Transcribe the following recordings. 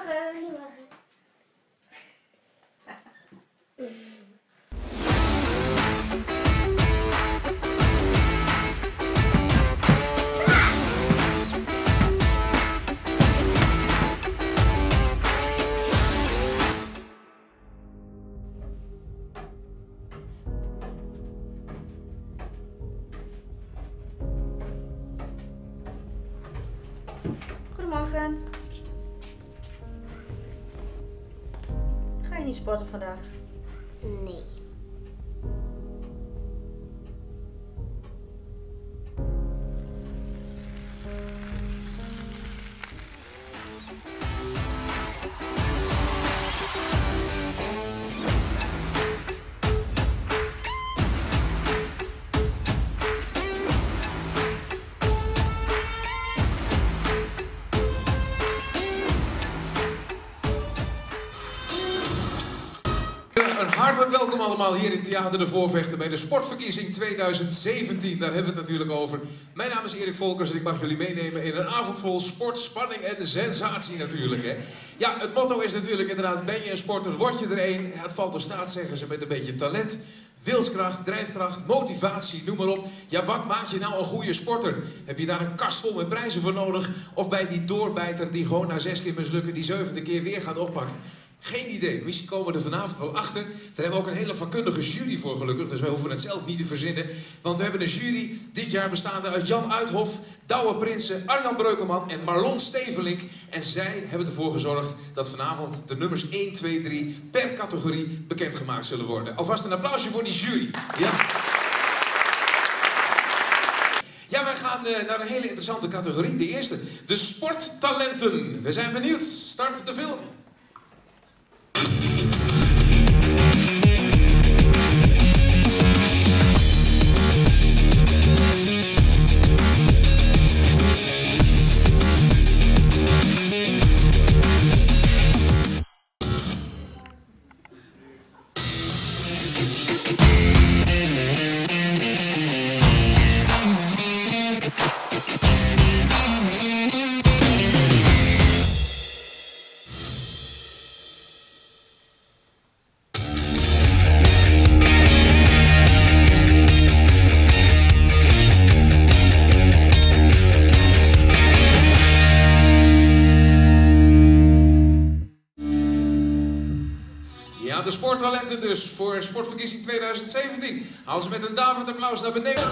Goedemorgen. Goedemorgen. Ga je niet sporten vandaag? Nee. Een hartelijk welkom allemaal hier in Theater de Voorvechter bij de Sportverkiezing 2017. Daar hebben we het natuurlijk over. Mijn naam is Erik Volkers en ik mag jullie meenemen in een avond vol sport, spanning en sensatie natuurlijk. Hè. Ja, het motto is natuurlijk inderdaad, ben je een sporter, word je er een. Ja, het valt door staat, zeggen ze, met een beetje talent, wilskracht, drijfkracht, motivatie, noem maar op. Ja, wat maakt je nou een goede sporter? Heb je daar een kast vol met prijzen voor nodig? Of bij die doorbijter die gewoon na 6 keer mislukken, die 7e keer weer gaat oppakken? Geen idee. Misschien komen we er vanavond wel achter. Daar hebben we ook een hele vakkundige jury voor gelukkig. Dus wij hoeven het zelf niet te verzinnen. Want we hebben een jury dit jaar bestaande uit Jan Uithof, Douwe Prinsen, Arjan Breukelman en Marlon Stevelink. En zij hebben ervoor gezorgd dat vanavond de nummers 1, 2, 3 per categorie bekendgemaakt zullen worden. Alvast een applausje voor die jury. Ja. Ja, wij gaan naar een hele interessante categorie. De eerste, de sporttalenten. We zijn benieuwd. Start de film. Ja, de sporttalenten dus voor Sportverkiezing 2017. Haal ze met een daverend applaus naar beneden.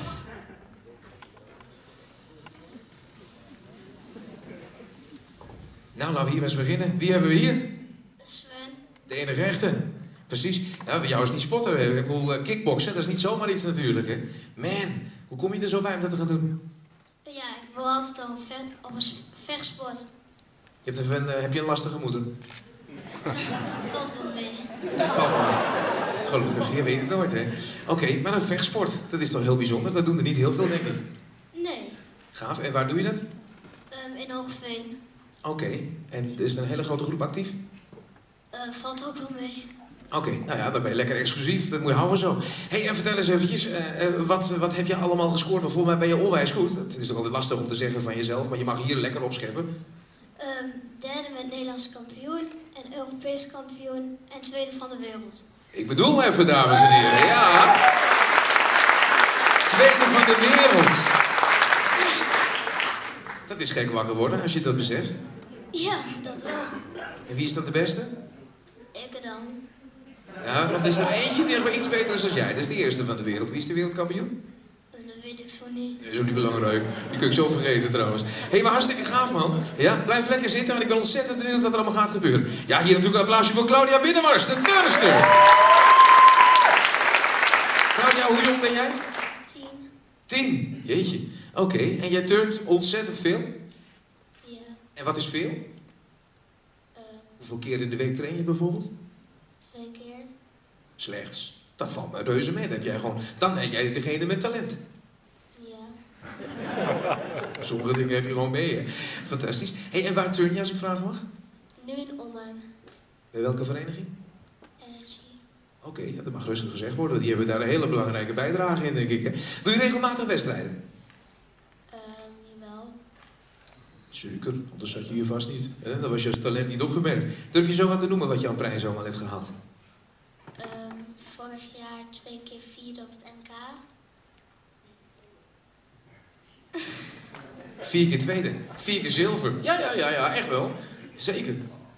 Nou, laten we hier eens beginnen. Wie hebben we hier? Sven. De enige echte. Precies. Ja, bij jou is niet spotter. Ik bedoel, kickboksen, dat is niet zomaar iets natuurlijk, hè. Man, hoe kom je er zo bij om dat te gaan doen? Ja, ik wil altijd al op een vechtsport. Heb je een lastige moeder? Valt wel mee. Dat valt wel mee. Gelukkig, je weet het nooit, hè. Oké, maar een vechtsport, dat is toch heel bijzonder? Dat doen er niet heel veel, denk ik. Nee. Gaaf. En waar doe je dat? In Hoogveen. Oké. En is er een hele grote groep actief? Valt ook wel mee. Oké, nou ja, dan ben je lekker exclusief. Dat moet je houden zo. Hé, en vertel eens eventjes, wat heb je allemaal gescoord? Want volgens mij ben je onwijs goed. Het is toch altijd lastig om te zeggen van jezelf, maar je mag hier lekker opscheppen. Derde met Nederlands kampioen en Europees kampioen en tweede van de wereld. Ik bedoel even, dames en heren, ja. Tweede van de wereld. Dat is gek wakker worden, als je dat beseft. Ja, dat wel. En wie is dan de beste? Ik dan. Ja, want er is er eentje die nog iets beter is dan jij. Dat is de eerste van de wereld. Wie is de wereldkampioen? Dat weet ik zo niet. Dat is ook niet belangrijk. Die kun ik zo vergeten trouwens. Hé, maar hartstikke gaaf, man. Ja, blijf lekker zitten, want ik ben ontzettend benieuwd wat er allemaal gaat gebeuren. Ja, hier natuurlijk een applausje voor Claudia Binnenmars, de turnster. Claudia, hoe jong ben jij? 10. 10. Jeetje. Oké, en jij turnt ontzettend veel? Ja. En wat is veel? Hoeveel keer in de week train je bijvoorbeeld? 2 keer. Slechts. Dat valt nou reuze mee. Dan ben jij degene met talent. Ja. Sommige dingen heb je gewoon mee, hè. Fantastisch. Hé, en waar turn je als ik vragen mag? Nu in Ommen. Bij welke vereniging? Energy. Oké, ja, dat mag rustig gezegd worden. Die hebben daar een hele belangrijke bijdrage in, denk ik. Hè? Doe je regelmatig wedstrijden? Jawel. Zeker, anders had je hier vast niet. Hè? Dan was je als talent niet opgemerkt. Durf je zo wat te noemen wat je aan prijzen allemaal hebt gehaald? Vorig jaar 2 keer vierde op het NK. 4 keer tweede, 4 keer zilver. Ja, echt wel. Zeker.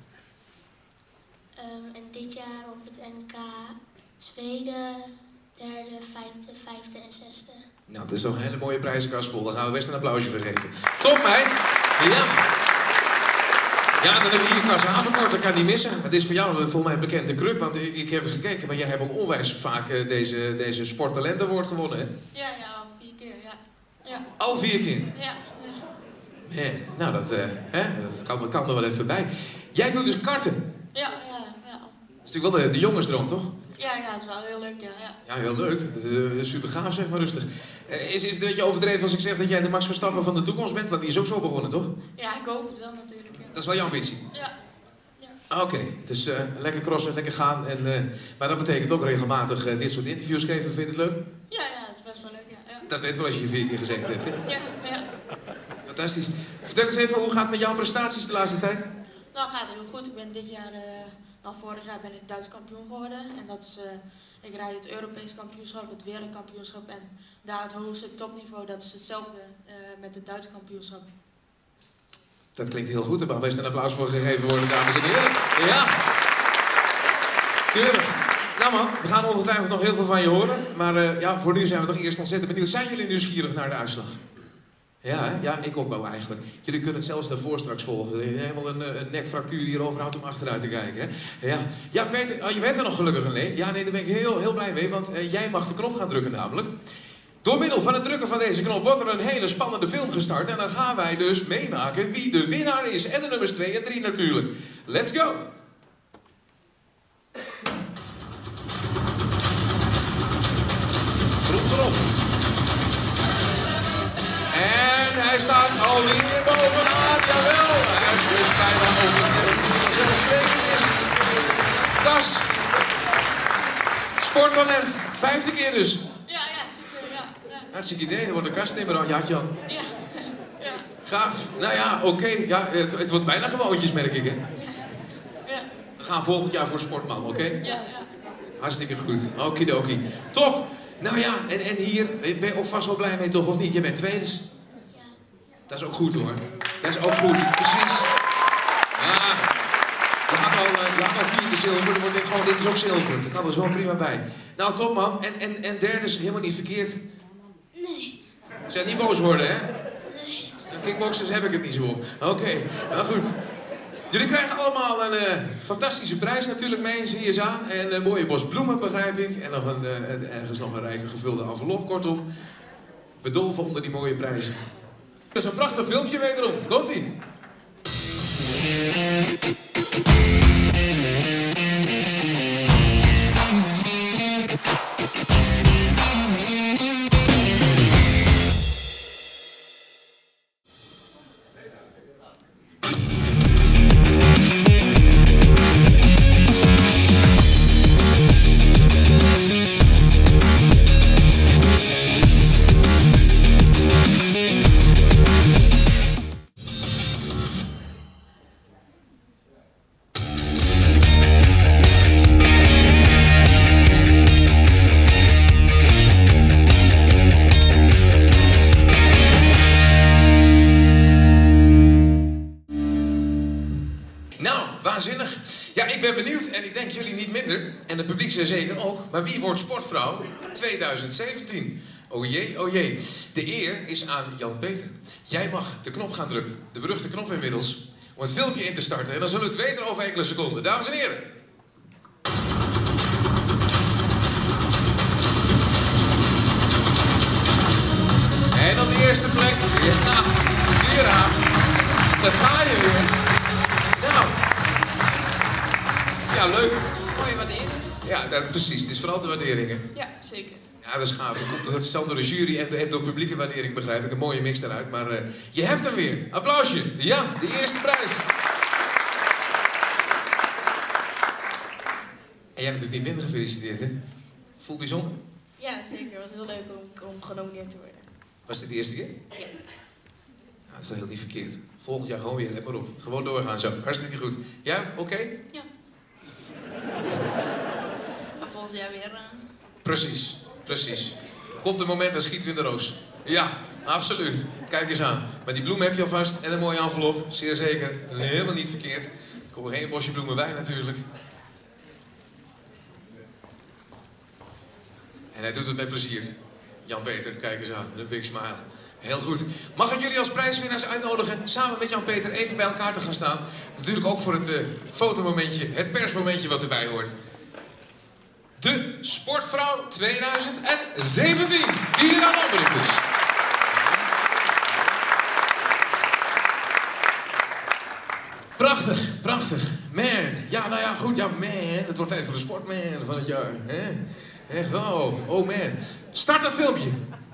En dit jaar op het NK tweede, derde, vijfde en zesde. Nou, dat is toch een hele mooie prijzenkast vol. Daar gaan we best een applausje voor geven. Top, meid! Ja! Ja, dan hebben we hier Cas Haverkort, dat kan niet missen. Het is voor jou volgens mij een bekende club, want ik heb eens gekeken, maar jij hebt al onwijs vaak deze Sporttalent Award gewonnen, hè? Ja, al 4 keer, ja. Al 4 keer? Ja. Nou, dat kan er wel even bij. Jij doet dus karten. Ja. Dat is natuurlijk wel de jongensdroom, toch? Ja, het is wel heel leuk, ja. Ja, heel leuk. Dat is super gaaf, zeg maar rustig. Is het een beetje overdreven als ik zeg dat jij de Max Verstappen van de toekomst bent? Want die is ook zo begonnen, toch? Ja, ik hoop het wel natuurlijk. Ja. Dat is wel jouw ambitie? Ja. Oké, dus lekker crossen, lekker gaan. Maar dat betekent ook regelmatig dit soort interviews geven. Vind je het leuk? Ja, het is best wel leuk, ja. Dat weet wel als je hier 4 keer gezeten hebt, hè? Ja. Fantastisch. Vertel eens even, hoe gaat het met jouw prestaties de laatste tijd? Nou, gaat heel goed. Ik ben dit jaar, vorig jaar ben ik Duits kampioen geworden. En dat is, ik rijd het Europees kampioenschap, het wereldkampioenschap. En daar het hoogste topniveau, dat is hetzelfde met het Duits kampioenschap. Dat klinkt heel goed. Er mag best een applaus voor gegeven worden, dames en heren. Ja. Keurig. Nou man, we gaan ongetwijfeld nog heel veel van je horen. Maar voor nu zijn we toch eerst ontzettend benieuwd. Zijn jullie nieuwsgierig naar de uitslag? Ja, hè? Ja, ik ook wel eigenlijk. Jullie kunnen het zelfs daarvoor straks volgen. Helemaal een nekfractuur hier overhoudt om achteruit te kijken. Hè? Ja, Peter, je bent er nog gelukkig, nee? Ja, nee, daar ben ik heel blij mee, want jij mag de knop gaan drukken namelijk. Door middel van het drukken van deze knop wordt er een hele spannende film gestart. En dan gaan wij dus meemaken wie de winnaar is. En de nummers 2 en 3 natuurlijk. Let's go! Groen erop. En hij staat alweer bovenaan, jawel. Hij is bijna over vanzelfsprekend is. Cas. Sporttalent. 5e keer dus. Ja, super, ja. Hartstikke idee, er wordt een kastnimmer. Ja, Jan. Ja. Gaaf. Nou ja, oké. Ja, het wordt bijna gewoontjes, merk ik, hè. Ja. We gaan volgend jaar voor Sportman, oké? Ja. Hartstikke goed. Okidoki. Top. Nou ja, en hier ben je ook vast wel blij mee, toch, of niet? Je bent tweede. Ja. Dat is ook goed, hoor. Dat is ook goed, precies. Ja. Je had al 4 keer zilver, dan wordt dit is ook zilver. Dat kan er zo prima bij. Nou, top, man. En derde is helemaal niet verkeerd. Nee. Zijn niet boos worden, hè? Nee. Kickboxers heb ik het niet zo op. Oké, nou goed. Jullie krijgen allemaal een fantastische prijs natuurlijk mee, zie je eens aan. En een mooie bos bloemen, begrijp ik. En nog ergens nog een rijke gevulde envelop, kortom. Bedolven onder die mooie prijzen. Dat is een prachtig filmpje wederom. Komt-ie. Waanzinnig. Ja, ik ben benieuwd en ik denk jullie niet minder. En het publiek zeker ook. Maar wie wordt sportvrouw 2017? Oh jee. De eer is aan Jan-Peter. Jij mag de knop gaan drukken. De beruchte knop inmiddels. Om het filmpje in te starten. En dan zullen we het weten over enkele seconden. Dames en heren. En op de eerste plek. Ja, hier aan. Daar ga je weer. Nou. Ja, leuk. Mooie waardering. Ja, precies. Het is vooral de waarderingen. Ja, zeker. Ja, dat is gaaf. Het komt zelf door de jury en door publieke waardering, begrijp ik. Een mooie mix daaruit. Maar je hebt hem weer. Applausje. Ja, de eerste prijs. En jij hebt natuurlijk niet minder gefeliciteerd, hè? Voelt bijzonder. Ja, zeker. Het was heel leuk om genomineerd te worden. Was dit de eerste keer? Ja. dat is heel niet verkeerd. Volgend jaar gewoon weer, let maar op. Gewoon doorgaan zo. Hartstikke goed. Ja, oké? Ja. En volgend jaar weer. Precies, precies. Komt een moment, dan schieten we in de roos. Ja, absoluut. Kijk eens aan. Maar die bloem heb je alvast en een mooie envelop. Zeer zeker. Helemaal niet verkeerd. Er komt er geen bosje bloemen bij natuurlijk. En hij doet het met plezier. Jan-Peter, kijk eens aan. Een big smile. Heel goed. Mag ik jullie als prijswinnaars uitnodigen samen met Jan-Peter even bij elkaar te gaan staan? Natuurlijk ook voor het fotomomentje, het persmomentje wat erbij hoort. De Sportvrouw 2017. Hier aan Alberic dus. Prachtig, prachtig. Man. Ja, nou ja, goed. Ja, man. Het wordt tijd voor de sportman van het jaar. Hè? Echt, oh man. Start dat filmpje.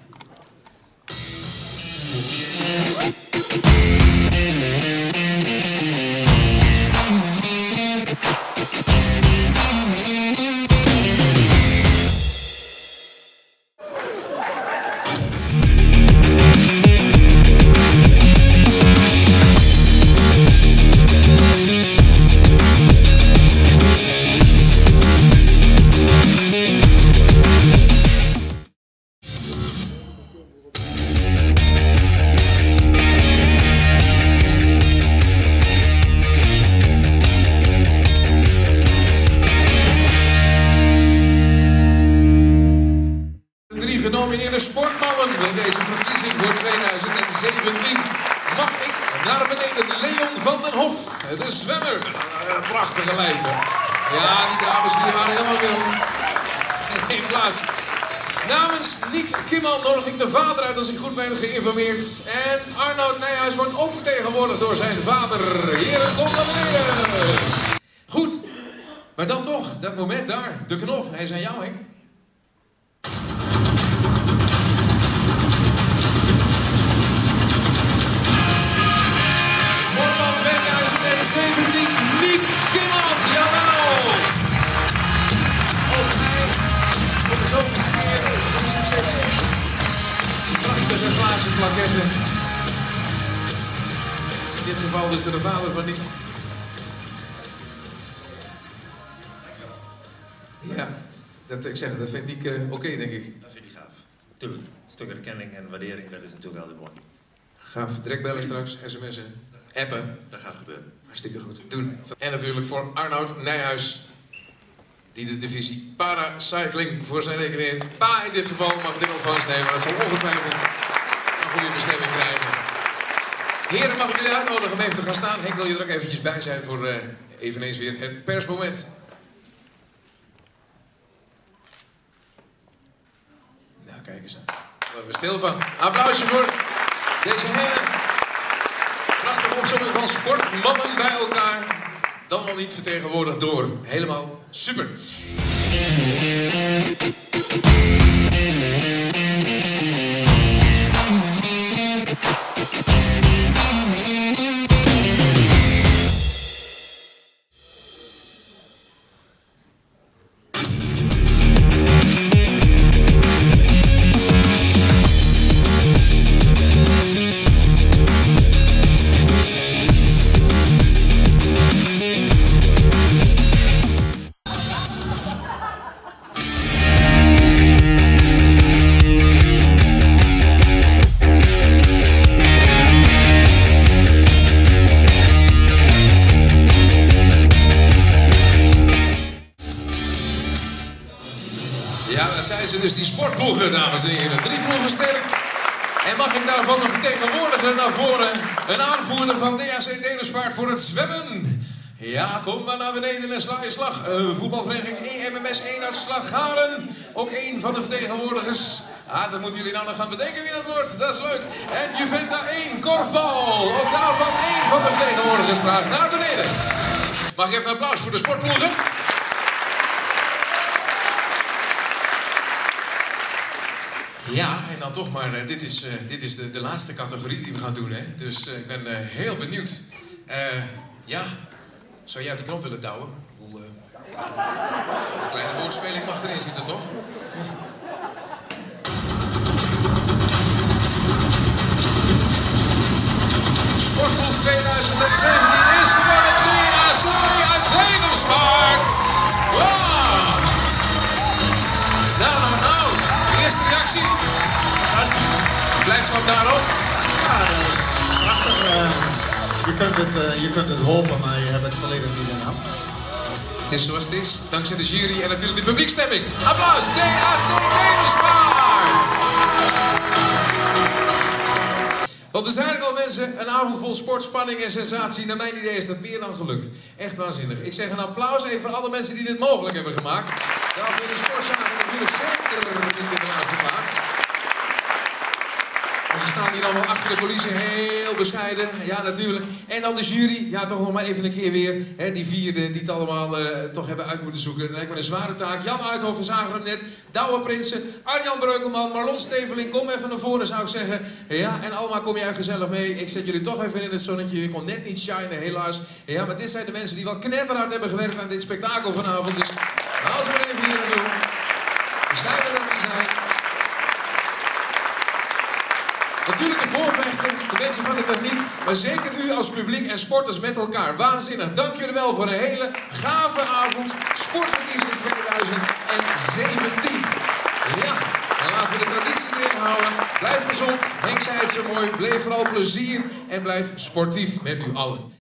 Genomineerde sportmannen in deze verkiezing voor 2017 mag ik naar beneden Leon van den Hof, de zwemmer. Prachtige lijven. Ja, die dames hier waren helemaal wild. In plaats. Namens Niek Kimman nodig ik de vader uit als ik goed ben geïnformeerd. En Arnoud Nijhuis wordt ook vertegenwoordigd door zijn vader. Heren, kom naar beneden. Goed, maar dan toch, dat moment daar, de knop. Hij is aan jou, Henk. Sportman 2017, Niek Kimman, jawel! Ook hij, voor de zoveelste keer, een succes. Prachtige glazen plaketten. In dit geval dus de vader van Niek. Ja, ik zeg, dat vindt Niek oké, denk ik. Dat vind ik gaaf. Tuurlijk, een stuk erkenning en waardering, dat is natuurlijk altijd mooi. Gaaf, direct bellen straks, sms'en, appen. Dat gaat gebeuren. Hartstikke goed, doen. En natuurlijk voor Arnoud Nijhuis, die de divisie paracycling voor zijn rekening heeft. Pa in dit geval mag het in ontvangst nemen, dat zal ongetwijfeld een goede bestemming krijgen. Heren, mag ik jullie uitnodigen om even te gaan staan? Henk, wil je er ook eventjes bij zijn voor eveneens weer het persmoment? Nou, kijk eens aan. Daar worden we stil van. Applausje voor deze hele prachtige opzomming van sportmannen bij elkaar. Dan wel niet vertegenwoordigd door. Helemaal super. Ja, dat zijn ze dus, die sportploegen, dames en heren. 3 ploegen sterk. En mag ik daarvan een vertegenwoordiger naar voren? Een aanvoerder van DHC Denersvaart voor het zwemmen. Ja, kom maar naar beneden en sla je slag. Voetbalvereniging EMMS 1 uit Slagharen. Ook een van de vertegenwoordigers. Ah, dat moeten jullie nou nog gaan bedenken wie dat wordt. Dat is leuk. En Juventa 1, korfbal. Ook daarvan 1 van de vertegenwoordigers graag naar beneden. Mag ik even een applaus voor de sportploegen? Ja, en dan toch maar, dit is de laatste categorie die we gaan doen, hè. Dus ik ben heel benieuwd. Ja, zou jij uit de knop willen douwen? Ik bedoel, een kleine woordspeling mag erin zitten, toch? Sportproef 2017 is gewonnen DAC uit Dedemsvaart. Wow! Nou. De eerste reactie. Blijdschap daarop. Ja, prachtig. Je kunt het hopen, maar je hebt het volledig niet in hand. Het is zoals het is, dankzij de jury en natuurlijk de publiekstemming. Applaus, DAC Dedemsvaart! Want er zijn er al mensen, een avond vol sport, spanning en sensatie. Naar mijn idee is dat meer dan gelukt. Echt waanzinnig. Ik zeg een applaus even voor alle mensen die dit mogelijk hebben gemaakt. Daarvoor in de sportzaken natuurlijk zeker niet in de laatste plaats. En ze staan hier allemaal achter de coulissen, heel bescheiden. Ja, natuurlijk. En dan de jury. Ja, toch nog maar even een keer weer. Hè, die vier die het allemaal toch hebben uit moeten zoeken. Dat lijkt me een zware taak. Jan Uithoff, we zagen hem net. Douwe Prinsen, Arjan Breukelman, Marlon Steveling. Kom even naar voren, zou ik zeggen. Ja, en allemaal kom jij gezellig mee. Ik zet jullie toch even in het zonnetje. Je kon net niet shinen, helaas. Ja, maar dit zijn de mensen die wel knetterhard hebben gewerkt aan dit spektakel vanavond. Dus als we even hier naartoe. Bescheiden dat ze zijn. Natuurlijk de voorvechter, de mensen van de techniek, maar zeker u als publiek en sporters met elkaar. Waanzinnig. Dank jullie wel voor een hele gave avond. Sportverkiezing 2017. Ja, en laten we de traditie erin houden. Blijf gezond. Henk zei het zo mooi. Bleef vooral plezier en blijf sportief met u allen.